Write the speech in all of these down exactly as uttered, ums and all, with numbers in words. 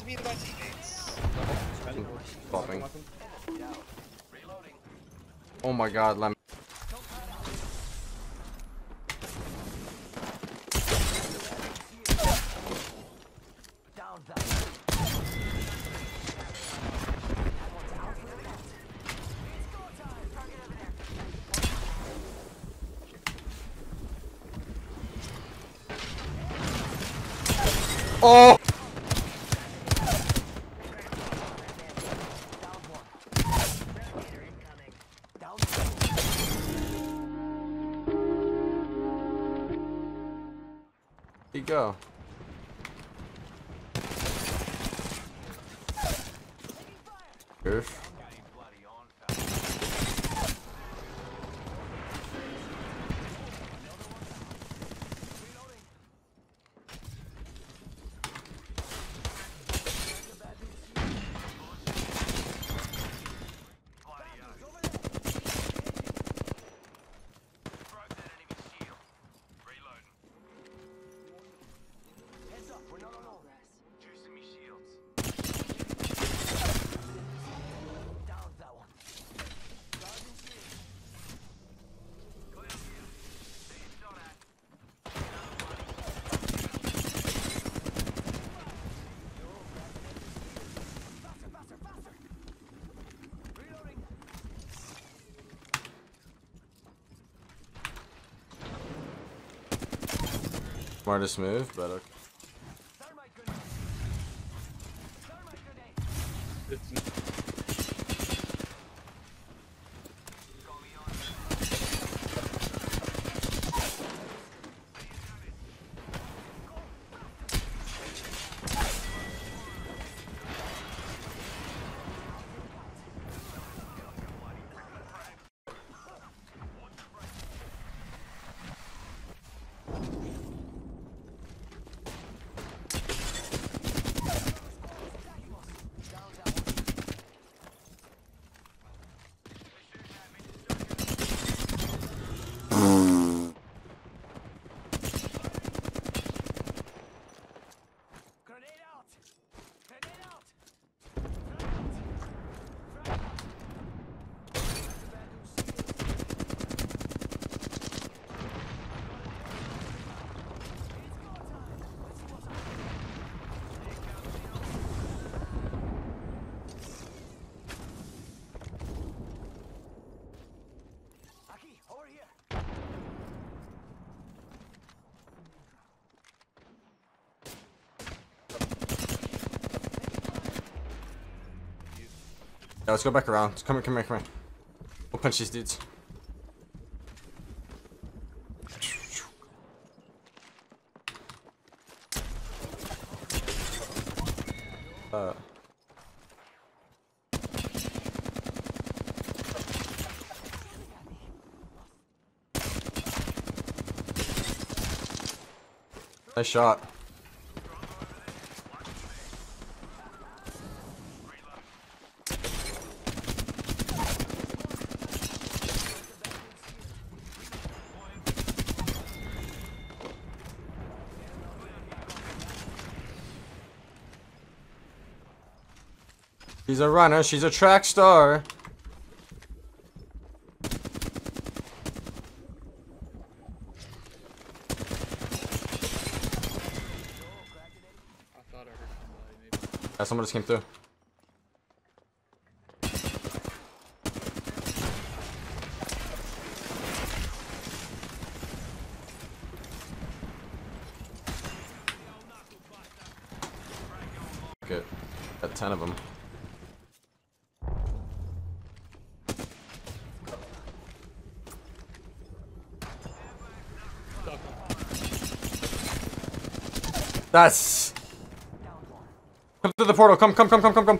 me to my teammates. Flopping. Oh my god, let me. Oh! There you go. Earth. Smartest move, but okay. Yeah, let's go back around. Come here, come here, come here. We'll punch these dudes. Uh. Nice shot. She's a runner, she's a track star. Yeah, someone just came through. Good. Got ten of them. That's. Come through the portal. Come, come, come, come, come, come.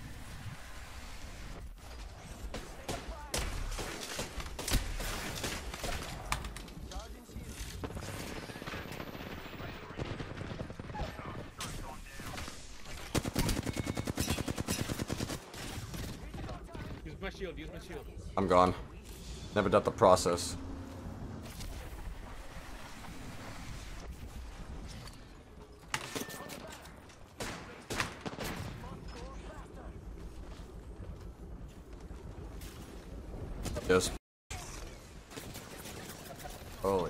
Use my shield. Use my shield. I'm gone. Never done the process. Yes. Holy.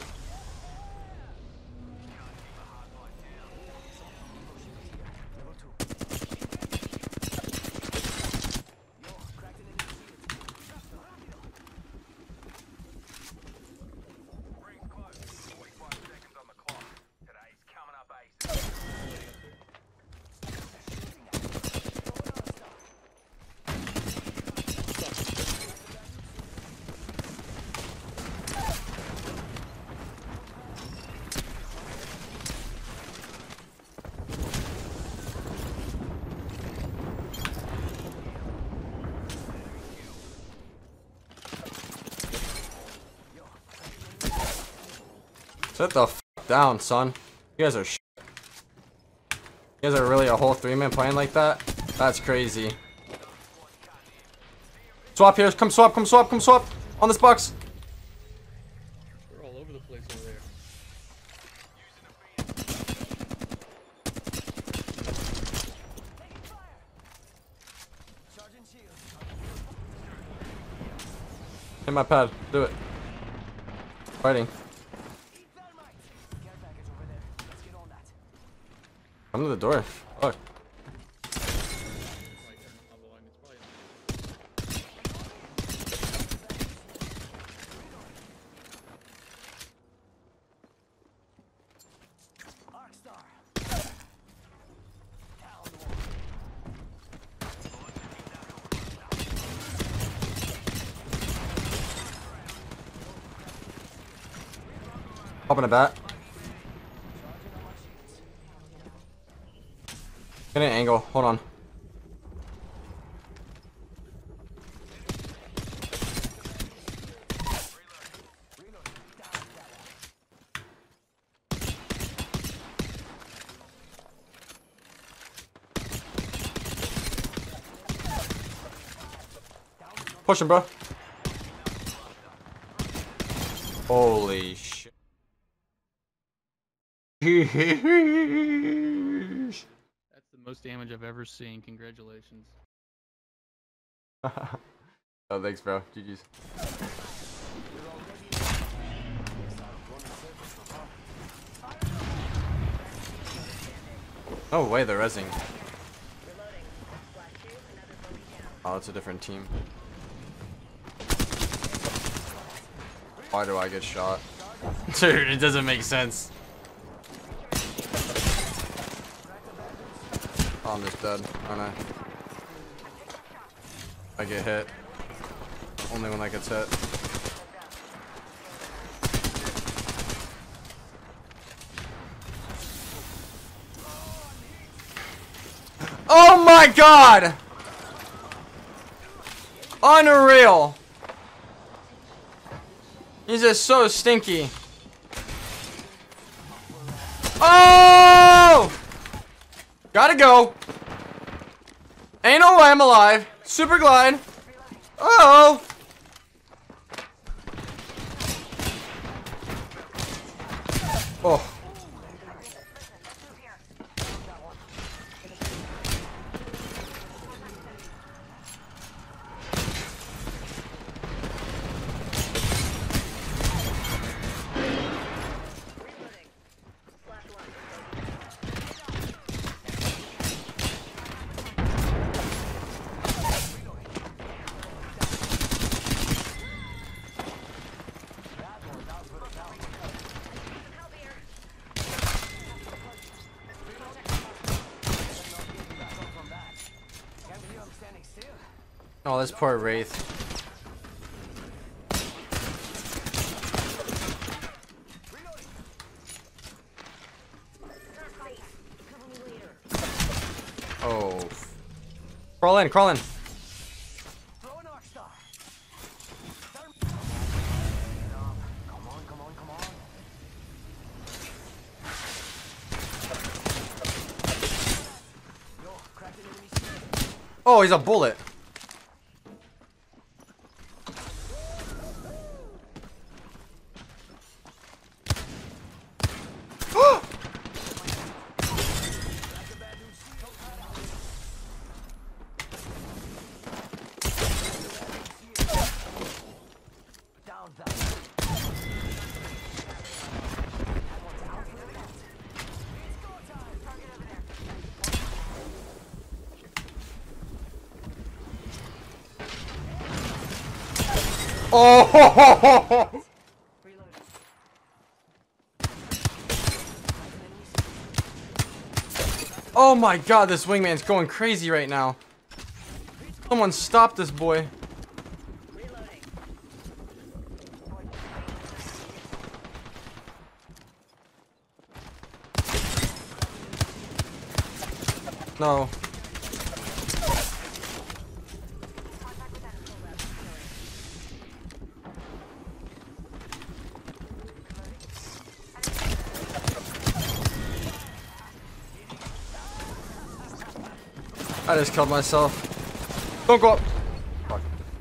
Sit the f down, son. You guys are sh You guys are really a whole three-man playing like that? That's crazy. Swap here. Come swap, come swap, come swap. On this box. We're all over the place over there. Hit my pad. Do it. Fighting. Come to the door. Fuck. Hop in a bat. Get an angle. Hold on. Push him, bro. Holy shit. That's the most damage I've ever seen. Congratulations. Oh, thanks, bro. G G's. Oh, way they're rezzing. Oh, it's a different team. Why do I get shot? Dude, it doesn't make sense. Oh, I'm just dead, aren't I? I get hit. Only when I gets hit. Oh my god! Unreal! He's just so stinky. Oh! Gotta go. Ain't no way I'm alive. Super glide. Oh! Oh. Oh, this poor Wraith. Oh. Crawl in, crawl in. Oh, he's a bullet. Oh! Oh my god, this wingman's going crazy right now. Someone stop this boy. No. I just killed myself. Don't go up. Fuck.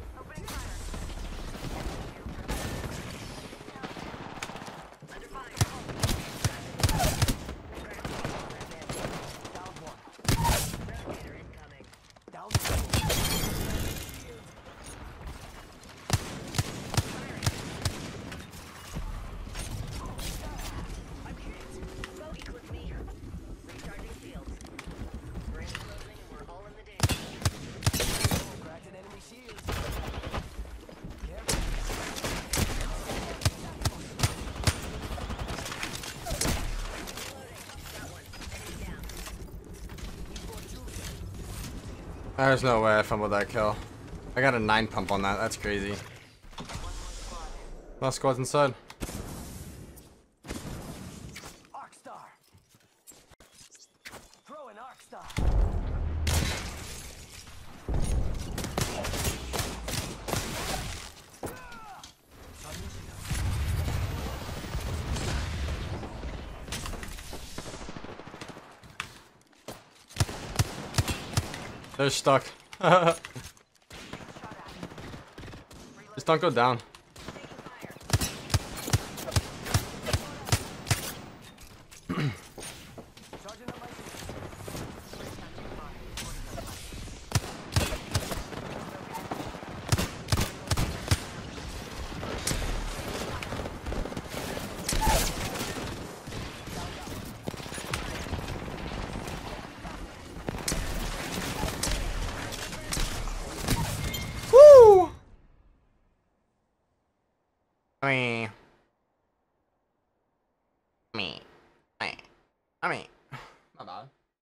There's no way I fumbled that kill. I got a nine pump on that. That's crazy. Last squad's inside. Arcstar. Throw an Arcstar. They're stuck. Just don't go down. Woo! I mean...